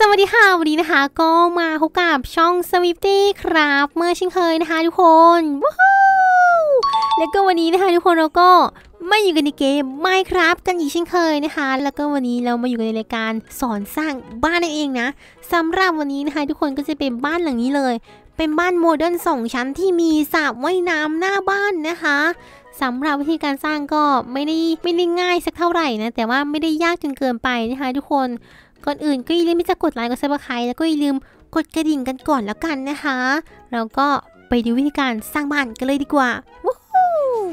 วัสดีค่ะวันนี้นะคะก็มาพบกับช่อง Swifty ครับเมื่อเช่นเคยนะคะทุกคนว้าวแล้วก็วันนี้นะคะทุกคนเราก็มาอยู่กันในเกม Minecraft กันอีกเช่นเคยนะคะแล้วก็วันนี้เรามาอยู่กันในรายการสอนสร้างบ้านนั่นเองนะสำหรับวันนี้นะคะทุกคนก็จะเป็นบ้านหลังนี้เลยเป็นบ้านโมเดิร์น2 ชั้นที่มีสระว่ายน้ำหน้าบ้านนะคะสำหรับวิธีการสร้างก็ไม่ได้ง่ายสักเท่าไหร่นะแต่ว่าไม่ได้ยากจนเกินไปนะคะทุกคนก่อนอื่นก็อย่าลืมที่จะกดไลค์กดซับสไครต์แล้วก็อย่าลืมกดกระดิ่งกันก่อนแล้วกันนะคะเราก็ไปดูวิธีการสร้างบ้านกันเลยดีกว่าวู้ฮู้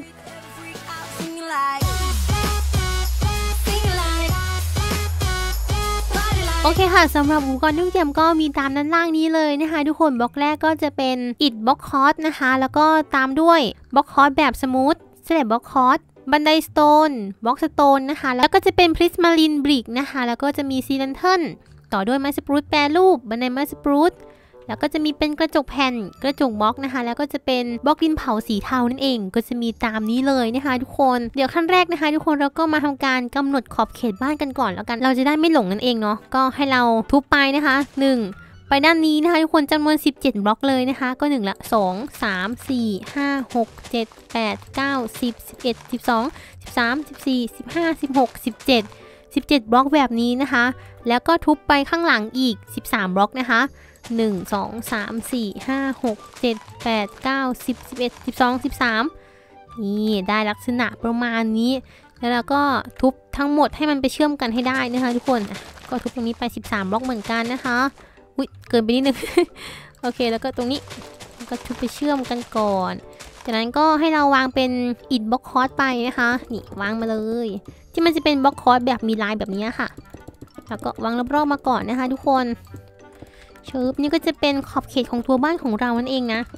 โอเคค่ะสำหรับอุปกรณ์ที่เตรียมก็มีตามด้านล่างนี้เลยนะคะทุกคนบล็อกแรกก็จะเป็นอิฐบล็อกคอร์สนะคะแล้วก็ตามด้วยบล็อกคอร์สแบบสมูทสแลบบล็อกคอร์สบันไดสโตนบล็อกสโตนนะคะแล้วก็จะเป็นพริสมาลินบริกนะคะแล้วก็จะมีซีเลนเทิลต่อด้วยไม้สปรูตแปรรูปบันไดไม้สปรูตแล้วก็จะมีเป็นกระจกแผ่นกระจกบล็อกนะคะแล้วก็จะเป็นบล็อกดินเผาสีเทานั่นเองก็จะมีตามนี้เลยนะคะทุกคนเดี๋ยวขั้นแรกนะคะทุกคนเราก็มาทำการกำหนดขอบเขตบ้านกันก่อนแล้วกันเราจะได้ไม่หลงนั่นเองเนาะก็ให้เราทุบไปนะคะ1ไปด้านนี้นะคะทุกคนจำนวน17บล็อกเลยนะคะก็1ละ2 3 4 5 6 7 8 9 10 11 12 13 14 15 16 17บล็อกแบบนี้นะคะแล้วก็ทุบไปข้างหลังอีก13บล็อกนะคะ1 2 3 4 5 6 7 8 9 10 11 12 13นี่ได้ลักษณะประมาณนี้แล้วเราก็ทุบทั้งหมดให้มันไปเชื่อมกันให้ได้นะคะทุกคนก็ทุบตรงนี้ไป13บล็อกเหมือนกันนะคะอุ๊ยเกินไปนิดนึง โอเคแล้วก็ตรงนี้ก็ทุบไปเชื่อมกันก่อนจากนั้นก็ให้เราวางเป็นอิฐบล็อกคอร์สไปนะคะนี่วางมาเลยที่มันจะเป็นบล็อกคอร์สแบบมีลายแบบนี้ค่ะแล้วก็วางรอบๆมาก่อนนะคะทุกคนชึบนี่ก็จะเป็นขอบเขตของตัวบ้านของเรานั่นเองนะ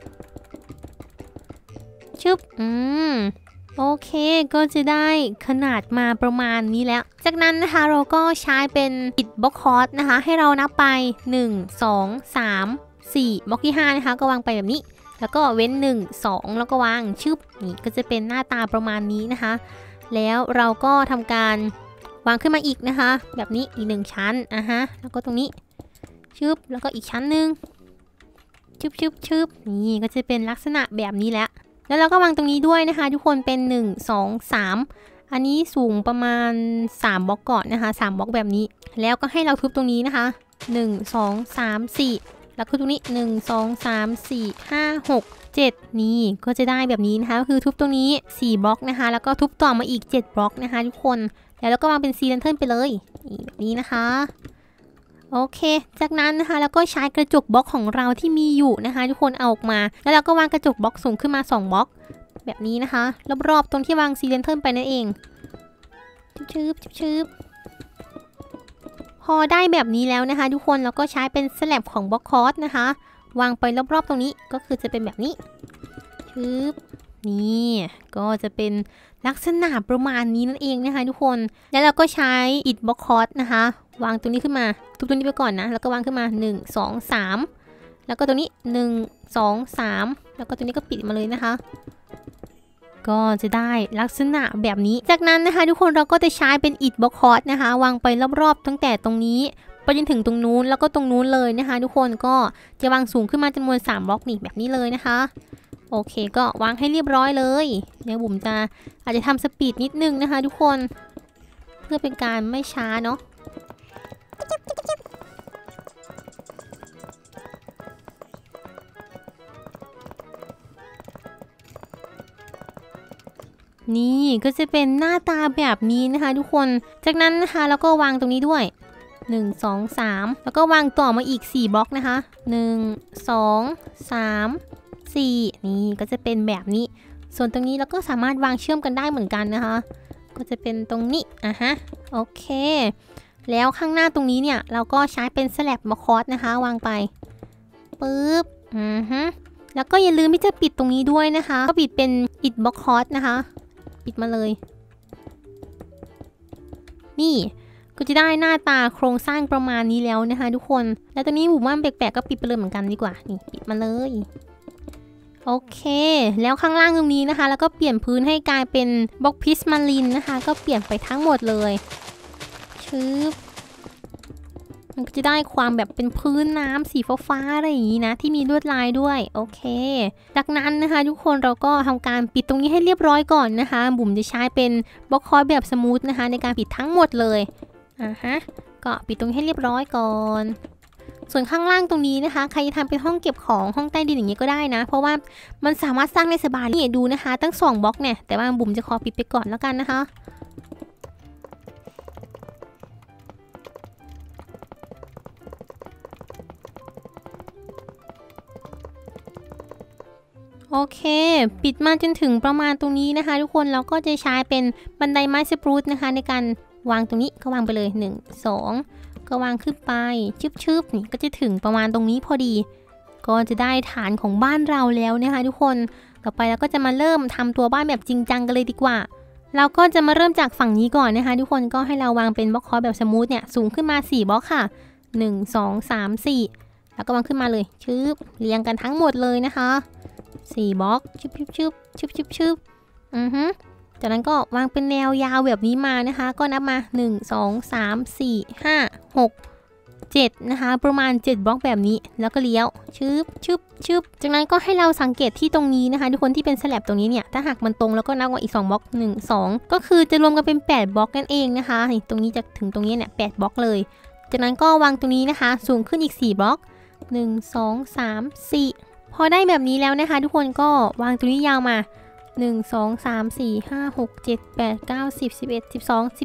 ชึบโอเคก็จะได้ขนาดมาประมาณนี้แล้วจากนั้นนะคะเราก็ใช้เป็นอิฐบล็อกคอร์สนะคะให้เรานับไป1 2 3 4บล็อกที่5นะคะก็วางไปแบบนี้แล้วก็เว้น1 2แล้วก็วางชึบนี่ก็จะเป็นหน้าตาประมาณนี้นะคะแล้วเราก็ทำการวางขึ้นมาอีกนะคะแบบนี้อีก1ชั้นแล้วก็ตรงนี้ชึบแล้วก็อีกชั้นหนึ่งชึบนี่ก็จะเป็นลักษณะแบบนี้แล้วเราก็วางตรงนี้ด้วยนะคะทุกคนเป็น1 2 3อันนี้สูงประมาณ3บล็อกก่อนนะคะ3บล็อกแบบนี้แล้วก็ให้เราทุบตรงนี้นะคะ1 2 3 4แล้วก็ตรงนี้1 2 3 4 5 6 7นี่ก็จะได้แบบนี้นะคะก็คือทุบตรงนี้4บล็อกนะคะแล้วก็ทุบต่อมาอีก7บล็อกนะคะทุกคนแล้วเราก็วางเป็นซีเลนเทิลไปเลยนี่แบบนี้นะคะโอเคจากนั้นนะคะแล้วก็ใช้กระจกบล็อกของเราที่มีอยู่นะคะทุกคนเอาออกมาแล้วเราก็วางกระจกบล็อกสูงขึ้นมา2บล็อกแบบนี้นะคะรอบๆตรงที่วางซีเลนเทิลไปนั่นเองชึบพอได้แบบนี้แล้วนะคะทุกคนเราก็ใช้เป็นสแลบของบล็อกคอร์สนะคะวางไปรอบๆตรงนี้ก็คือจะเป็นแบบนี้ชึบนี่ก็จะเป็นลักษณะประมาณนี้นั่นเองนะคะทุกคนแล้วเราก็ใช้อิฐบล็อกคอร์สนะคะวางตรงนี้ขึ้นมาทุบตรงนี้ไปก่อนนะแล้วก็วางขึ้นมา1 2 3แล้วก็ตรงนี้1 2 3แล้วก็ตรงนี้ก็ปิดมาเลยนะคะก็จะได้ลักษณะแบบนี้จากนั้นนะคะทุกคนเราก็จะใช้เป็นอิฐบล็อกคอร์สนะคะวางไปรอบๆตั้งแต่ตรงนี้ไปจนถึงตรงนู้นแล้วก็ตรงนู้นเลยนะคะทุกคนก็จะวางสูงขึ้นมาจำนวน3บล็อกนี่แบบนี้เลยนะคะโอเคก็วางให้เรียบร้อยเลยเดี๋ยวบุ๋มอาจจะทำสปีดนิดนึงนะคะทุกคนเพื่อเป็นการไม่ช้าเนาะนี่ก็จะเป็นหน้าตาแบบนี้นะคะทุกคนจากนั้นนะคะแล้วก็วางตรงนี้ด้วย1 2 3แล้วก็วางต่อมาอีก4บล็อกนะคะ1 2 3 4นี่ก็จะเป็นแบบนี้ส่วนตรงนี้เราก็สามารถวางเชื่อมกันได้เหมือนกันนะคะก็จะเป็นตรงนี้โอเคแล้วข้างหน้าตรงนี้เนี่ยเราก็ใช้เป็นสแลบบล็อกคอร์สนะคะวางไปปึ๊บแล้วก็อย่าลืมที่จะปิดตรงนี้ด้วยนะคะก็ปิดเป็นอิฐบล็อกคอร์สนะคะปิดมาเลยนี่ก็จะได้หน้าตาโครงสร้างประมาณนี้แล้วนะคะทุกคนแล้วตรงนี้บุ๋มว่าแปลกๆก็ปิดไปเลยเหมือนกันดีกว่านี่ปิดมาเลยโอเคแล้วข้างล่างตรงนี้นะคะแล้วก็เปลี่ยนพื้นให้กลายเป็นบล็อกพิสมาลินนะคะก็เปลี่ยนไปทั้งหมดเลยชึบมันก็จะได้ความแบบเป็นพื้นน้ำสีฟ้าๆอะไรอย่างนี้นะที่มีลวดลายด้วยโอเคจากนั้นนะคะทุกคนเราก็ทำการปิดตรงนี้ให้เรียบร้อยก่อนนะคะบุ๋มจะใช้เป็นบล็อกคอร์สแบบสมูทนะคะในการปิดทั้งหมดเลยก็ปิดตรงนี้ให้เรียบร้อยก่อนส่วนข้างล่างตรงนี้นะคะใครจะทำเป็นห้องเก็บของห้องใต้ดินอย่างนี้ก็ได้นะเพราะว่ามันสามารถสร้างได้สบายนี่ดูนะคะตั้ง2บล็อกเนี่ยแต่ว่าบุ๋มจะขอปิดไปก่อนแล้วกันนะคะโอเคปิดมาจนถึงประมาณตรงนี้นะคะทุกคนเราก็จะใช้เป็นบันไดไม้สปรูตนะคะในการวางตรงนี้ก็วางไปเลย1 2ก็วางขึ้นไปชึบๆนี่ก็จะถึงประมาณตรงนี้พอดีก็จะได้ฐานของบ้านเราแล้วนะคะทุกคนต่อไปเราก็จะมาเริ่มทำตัวบ้านแบบจริงจังกันเลยดีกว่าเราก็จะมาเริ่มจากฝั่งนี้ก่อนนะคะทุกคนก็ให้เราวางเป็นบล็อกคอร์สแบบสมูทเนี่ยสูงขึ้นมา4บล็อกค่ะ1 2 3 4แล้วก็วางขึ้นมาเลยชึบเรียงกันทั้งหมดเลยนะคะ4บล็อกชึบจากนั้นก็วางเป็นแนวยาวแบบนี้มานะคะก็นับมา1 2 3 4 5 6 7นะคะประมาณ7บล็อกแบบนี้แล้วก็เลี้ยวชึบจากนั้นก็ให้เราสังเกตที่ตรงนี้นะคะทุกคนที่เป็นสแลบตรงนี้เนี่ยถ้าหากมันตรงแล้วก็นับว่าอีก2บล็อก1 2ก็คือจะรวมกันเป็น8บล็อกนั่นเองนะคะนี่ตรงนี้จะถึงตรงนี้เนี่ย8บล็อกเลยจากนั้นก็วางตรงนี้นะคะสูงขึ้นอีก4บล็อก1 2 3 4พอได้แบบนี้แล้วนะคะทุกคนก็วางตรงนี้ยาวมา1 2 3 4 5 6 7 8 9 10 11 12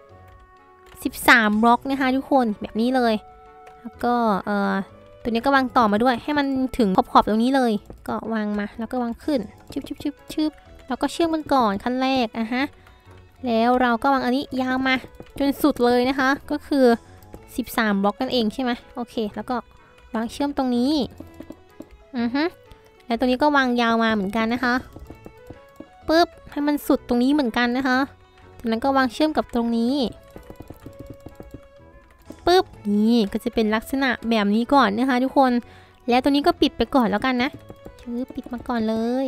13บล็อกนะคะทุกคนแบบนี้เลยแล้วก็ตัวนี้ก็วางต่อมาด้วยให้มันถึงขอบตรงนี้เลยก็วางมาแล้วก็วางขึ้นชึบแล้วก็เชื่อมกันก่อนขั้นแรกแล้วเราก็วางอันนี้ยาวมาจนสุดเลยนะคะก็คือ13บล็อกนั่นเองใช่ไหมโอเคแล้วก็วางเชื่อมตรงนี้แล้วตรงนี้ก็วางยาวมาเหมือนกันนะคะปึ๊บให้มันสุดตรงนี้เหมือนกันนะคะจากนั้นก็วางเชื่อมกับตรงนี้ปึ๊บนี่ก็จะเป็นลักษณะแบบนี้ก่อนนะคะทุกคนแล้วตัวนี้ก็ปิดไปก่อนแล้วกันนะปิดมาก่อนเลย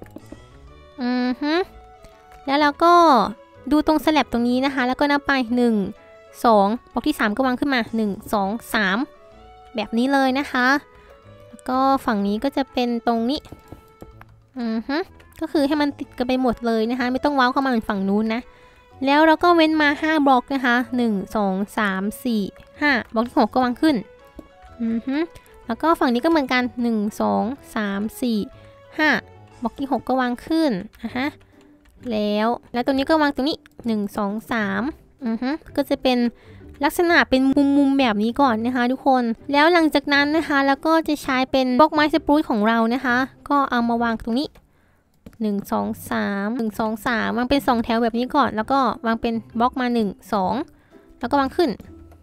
แล้วเราก็ดูตรงสแลบตรงนี้นะคะแล้วก็นับไป1 2บล็อกที่3ก็วางขึ้นมา1 2 3แบบนี้เลยนะคะแล้วก็ฝั่งนี้ก็จะเป็นตรงนี้ก็คือให้มันติดกันไปหมดเลยนะคะไม่ต้องว้าวเข้ามาเหมือนฝั่งนู้นนะแล้วเราก็เว้นมา5บล็อกนะคะ1 2 3 4 5บล็อกที่6ก็วางขึ้นแล้วก็ฝั่งนี้ก็เหมือนกัน1 2 3 4 5บล็อกที่6ก็วางขึ้นแล้วตรงนี้ก็วางตรงนี้1 2 3ก็จะเป็นลักษณะเป็นมุมแบบนี้ก่อนนะคะทุกคนแล้วหลังจากนั้นนะคะแล้วก็จะใช้เป็นบล็อกไม้สปรูตของเรานะคะก็เอามาวางตรงนี้1 2 3 1 2 3วางเป็น2แถวแบบนี้ก่อนแล้วก็วางเป็นบล็อกมา1 2แล้วก็วางขึ้น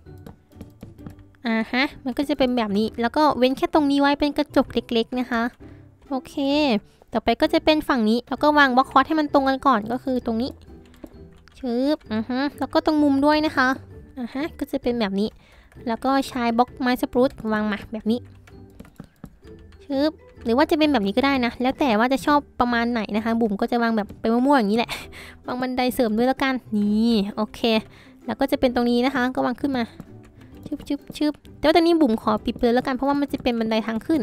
มันก็จะเป็นแบบนี้แล้วก็เว้นแค่ตรงนี้ไว้เป็นกระจกเล็กๆนะคะโอเคต่อไปก็จะเป็นฝั่งนี้แล้วก็วางบล็อกคอร์สให้มันตรงกันก่อนก็คือตรงนี้ชึบแล้วก็ตรงมุมด้วยนะคะก็จะเป็นแบบนี้แล้วก็ใช้บล็อกไม้สปรูตวางมาแบบนี้ชึบหรือว่าจะเป็นแบบนี้ก็ได้นะแล้วแต่ว่าจะชอบประมาณไหนนะคะบุ๋มก็จะวางแบบไปมั่วๆอย่างนี้แหละวางบันไดเสริมด้วยแล้วกันนี่โอเคแล้วก็จะเป็นตรงนี้นะคะก็วางขึ้นมาชึบแต่ว่าตอนนี้บุ๋มขอปิดไปเลยแล้วกันเพราะว่ามันจะเป็นบันไดทางขึ้น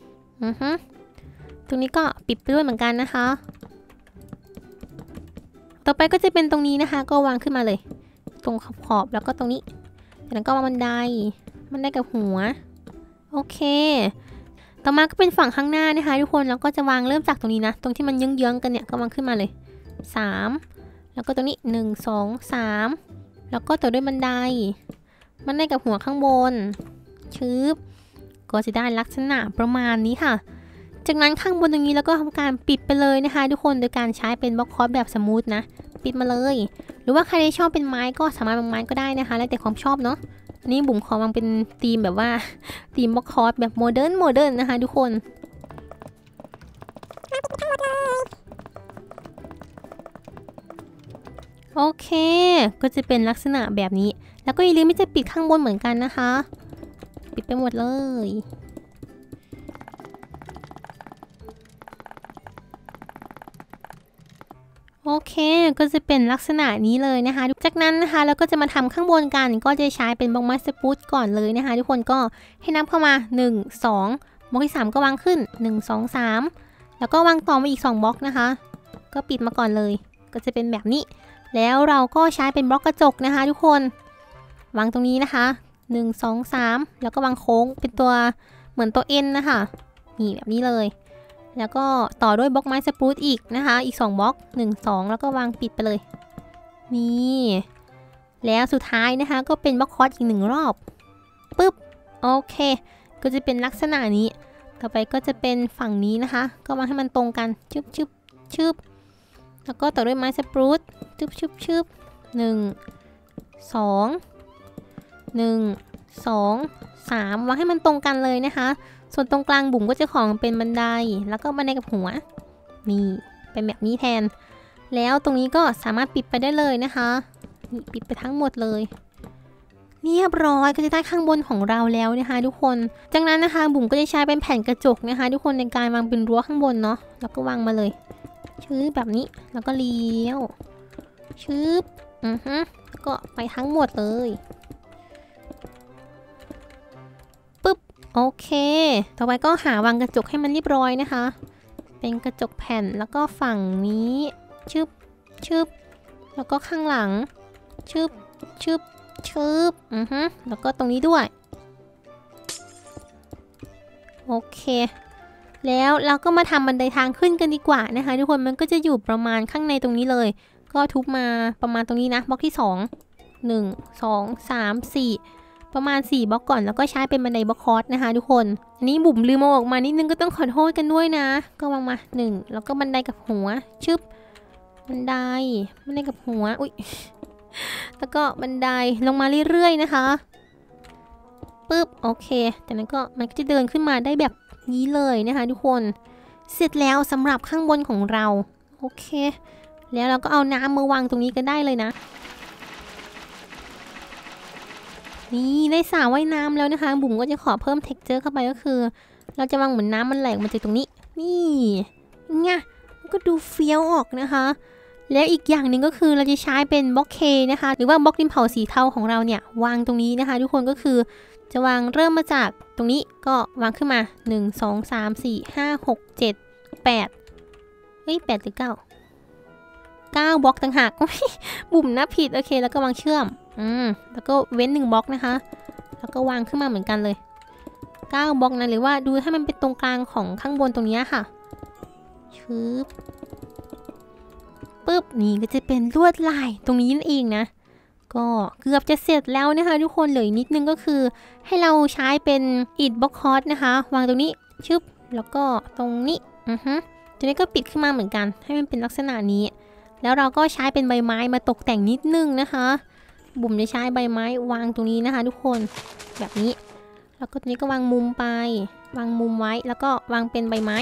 ตรงนี้ก็ปิดไปด้วยเหมือนกันนะคะต่อไปก็จะเป็นตรงนี้นะคะก็วางขึ้นมาเลยตรงขอบแล้วก็ตรงนี้จากนั้นก็วางบันไดกับหัวโอเคต่อมาก็เป็นฝั่งข้างหน้านะคะทุกคนแล้วก็จะวางเริ่มจากตรงนี้นะตรงที่มันเยื้องๆกันเนี่ยก็วางขึ้นมาเลย3แล้วก็ตรงนี้1 2 3แล้วก็ต่อด้วยบันไดกับหัวข้างบนชึบก็จะได้ลักษณะประมาณนี้ค่ะจากนั้นข้างบนตรงนี้แล้วก็ทำการปิดไปเลยนะคะทุกคนโดยการใช้เป็นบล็อกคอร์สแบบสมูทนะปิดมาเลยหรือว่าใครที่ชอบเป็นไม้ก็สามารถวางไม้ก็ได้นะคะแล้วแต่ความชอบเนาะอันนี้บุ๋มขอวางเป็นธีมแบบว่าธีมบล็อกคอร์สแบบโมเดิร์นนะคะทุกคนโอเคก็จะเป็นลักษณะแบบนี้แล้วก็อย่าลืมที่จะปิดข้างบนเหมือนกันนะคะปิดไปหมดเลยโอโอเคก็จะเป็นลักษณะนี้เลยนะคะจากนั้นนะคะเราก็จะมาทำข้างบนกันก็จะใช้เป็นบล็อกไม้สปูตก่อนเลยนะคะทุกคนก็ให้นับเข้ามา1 2บล็อกที่3ก็วางขึ้น1 2 3แล้วก็วางต่อมาอีก2บล็อกนะคะก็ปิดมาก่อนเลยก็จะเป็นแบบนี้แล้วเราก็ใช้เป็นบล็อกกระจกนะคะทุกคนวางตรงนี้นะคะ1 2 3แล้วก็วางโค้งเป็นตัวเหมือนตัว N นะคะนี่แบบนี้เลยแล้วก็ต่อด้วยบล็อกไม้สปรูตอีกนะคะอีก2บล็อก1 2แล้วก็วางปิดไปเลยนี่แล้วสุดท้ายนะคะก็เป็นบล็อกคอร์สอีก1รอบปึ๊บโอเคก็จะเป็นลักษณะนี้ต่อไปก็จะเป็นฝั่งนี้นะคะก็วางให้มันตรงกันชึบชึบชึบแล้วก็ต่อด้วยไม้สปรูตชึบชึบชึบ1 2 1 2 3วางให้มันตรงกันเลยนะคะส่วนตรงกลางบุ๋มก็จะของเป็นบันไดแล้วก็บันไดกับหัวนี่เป็นแบบนี้แทนแล้วตรงนี้ก็สามารถปิดไปได้เลยนะคะนี่ปิดไปทั้งหมดเลยเรียบร้อยก็จะได้ข้างบนของเราแล้วนะคะทุกคนจากนั้นนะคะบุ๋มก็จะใช้เป็นแผ่นกระจกนะคะทุกคนในการวางเป็นรั้วข้างบนเนาะแล้วก็วางมาเลยชืบแบบนี้แล้วก็เลี้ยวชืบก็ไปทั้งหมดเลยโอเคต่อไปก็หาวางกระจกให้มันเรียบร้อยนะคะเป็นกระจกแผ่นแล้วก็ฝั่งนี้ชึบชึบแล้วก็ข้างหลังชึบชึบชึบแล้วก็ตรงนี้ด้วยโอเคแล้วเราก็มาทำบันไดทางขึ้นกันดีกว่านะคะทุกคนมันก็จะอยู่ประมาณข้างในตรงนี้เลยก็ทุบมาประมาณตรงนี้นะบล็อกที่2 1 2 3 4ประมาณ4บล็อกก่อนแล้วก็ใช้เป็นบันไดบล็อกคอร์สนะคะทุกคนอันนี้บุ๋มลืมเอาออกมานิดนึงก็ต้องขอโทษกันด้วยนะก็วางมา1แล้วก็บันไดกับหัวชึบบันไดกับหัวอุ๊ยแล้วก็บันไดลงมาเรื่อยๆนะคะปึ๊บโอเคจากนั้นก็มันก็จะเดินขึ้นมาได้แบบนี้เลยนะคะทุกคนเสร็จแล้วสำหรับข้างบนของเราโอเคแล้วเราก็เอาน้ำมาวางตรงนี้กันได้เลยนะนี่ได้สระว่ายน้ำแล้วนะคะบุ๋มก็จะขอเพิ่มเท็กเจอร์เข้าไปก็คือเราจะวางเหมือนน้ำมันไหลมาจากตรงนี้นี่ไงก็ดูเฟี้ยวออกนะคะแล้วอีกอย่างหนึ่งก็คือเราจะใช้เป็นบล็อกเคนะคะหรือว่าบล็อกดินเผาสีเทาของเราเนี่ยวางตรงนี้นะคะทุกคนก็คือจะวางเริ่มมาจากตรงนี้ก็วางขึ้นมา1 2 3 4 5 6 7 8เฮ้ย8หรือ9บล็อกต่างหากบุ๋มนับผิดโอเคแล้วก็วางเชื่อมแล้วก็เว้น1บล็อกนะคะแล้วก็วางขึ้นมาเหมือนกันเลย9บล็อกนะหรือว่าดูให้มันเป็นตรงกลางของข้างบนตรงนี้ค่ะชึบปึ๊บนี่ก็จะเป็นลวดลายตรงนี้นั่นเองนะก็เกือบจะเสร็จแล้วนะคะทุกคนเหลือนิดนึงก็คือให้เราใช้เป็นอิฐบล็อกคอร์สนะคะวางตรงนี้ชึบแล้วก็ตรงนี้ทีนี้ก็ปิดขึ้นมาเหมือนกันให้มันเป็นลักษณะนี้แล้วเราก็ใช้เป็นใบไม้มาตกแต่งนิดนึงนะคะบุ๋มจะใช้ใบไม้วางตรงนี้นะคะทุกคนแบบนี้แล้วก็ตรงนี้ก็วางมุมไปวางมุมไว้แล้วก็วางเป็นใบไม้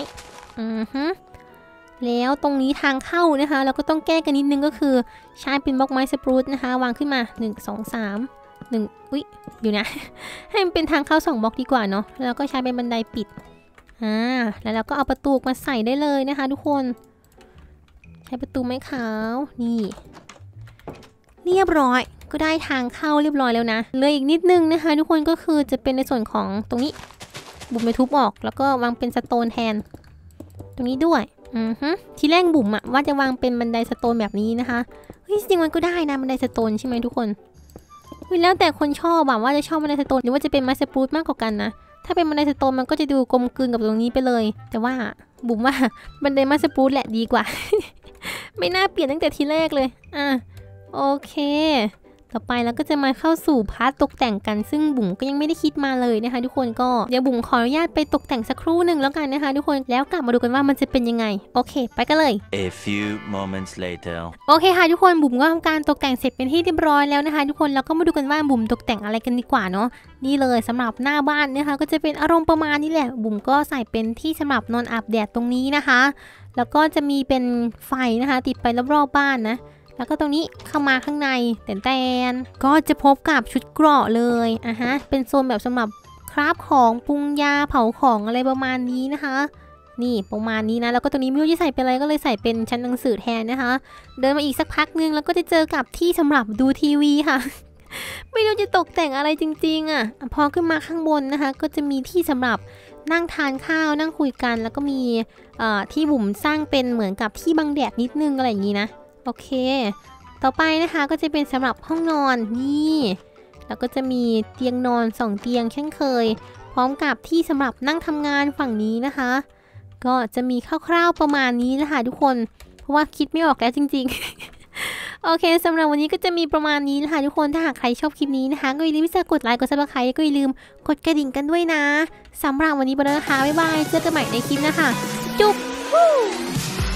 แล้วตรงนี้ทางเข้านะคะเราก็ต้องแก้กันนิดนึงก็คือใช้เป็นบล็อกไม้สปรูตนะคะวางขึ้นมา1 2 3 1อุ๊ยอยู่นะ ให้มันเป็นทางเข้า2บล็อกดีกว่าเนาะแล้วก็ใช้เป็นบันไดปิดแล้วเราก็เอาประตูมาใส่ได้เลยนะคะทุกคนใช้ประตูไม้ขาวนี่เรียบร้อยก็ได้ทางเข้าเรียบร้อยแล้วนะเลยอีกนิดนึงนะคะทุกคนก็คือจะเป็นในส่วนของตรงนี้บุ๋มไปทุบออกแล้วก็วางเป็นสโตนแทนตรงนี้ด้วยทีแรกบุ๋มว่าจะวางเป็นบันไดสโตนแบบนี้นะคะเฮ้ยจริงมันก็ได้นะบันไดสโตนใช่ไหมทุกคนแล้วแต่คนชอบว่าจะชอบบันไดสโตนหรือว่าจะเป็นไม้สปรูตมากกว่ากันนะถ้าเป็นบันไดสโตนมันก็จะดูกลมกลืนกับตรงนี้ไปเลยแต่ว่าบุ๋มว่าบันไดไม้สปรูตแหละดีกว่า ไม่น่าเปลี่ยนตั้งแต่ทีแรกเลยโอเคต่อไปเราก็จะมาเข้าสู่พาร์ทตกแต่งกันซึ่งบุ๋มก็ยังไม่ได้คิดมาเลยนะคะทุกคนก็เดี๋ยวบุ๋มขออนุญาตไปตกแต่งสักครู่หนึ่งแล้วกันนะคะทุกคนแล้วกลับมาดูกันว่ามันจะเป็นยังไงโอเคไปกันเลย A few moments later โอเคค่ะทุกคนบุ๋มก็ทำการตกแต่งเสร็จเป็นที่เรียบร้อยแล้วนะคะทุกคนแล้วก็มาดูกันว่าบุ๋มตกแต่งอะไรกันดีกว่าเนาะนี่เลยสำหรับหน้าบ้านนะคะก็จะเป็นอารมณ์ประมาณนี้แหละบุ๋มก็ใส่เป็นที่สำหรับนอนอาบแดดตรงนี้นะคะแล้วก็จะมีเป็นไฟนะคะติดไปรอบๆบ้านนะแล้วก็ตรงนี้เข้ามาข้างในแต่ก็จะพบกับชุดเกราะเลยเป็นโซนแบบสำหรับคราฟของปรุงยาเผาของอะไรประมาณนี้นะคะนี่ประมาณนี้นะแล้วก็ตัวนี้ไม่รู้จะใส่เป็นอะไรก็เลยใส่เป็นชั้นหนังสือแทนนะคะเดินมาอีกสักพักนึงแล้วก็จะเจอกับที่สำหรับดูทีวีค่ะ ไม่รู้จะตกแต่งอะไรจริงๆอ่ะพอขึ้นมาข้างบนนะคะก็จะมีที่สำหรับนั่งทานข้าวนั่งคุยกันแล้วก็มีที่บุ๋มสร้างเป็นเหมือนกับที่บังแดดนิดนึงอะไรอย่างนี้นะโอเคต่อไปนะคะก็จะเป็นสำหรับห้องนอนนี่แล้วก็จะมีเตียงนอน2เตียงเช่นเคยพร้อมกับที่สำหรับนั่งทำงานฝั่งนี้นะคะก็จะมีคร่าวๆประมาณนี้นะคะทุกคนเพราะว่าคิดไม่ออกแล้วจริงๆ โอเคสำหรับวันนี้ก็จะมีประมาณนี้นะคะทุกคนถ้าหากใครชอบคลิปนี้นะคะก็อย่าลืมกดไลค์กดซับสไครต์ก็อย่าลืมกดกระดิ่งกันด้วยนะสำหรับวันนี้ไปแล้วนะคะบ๊ายบายเจอกันใหม่ในคลิปนะคะจุ๊บ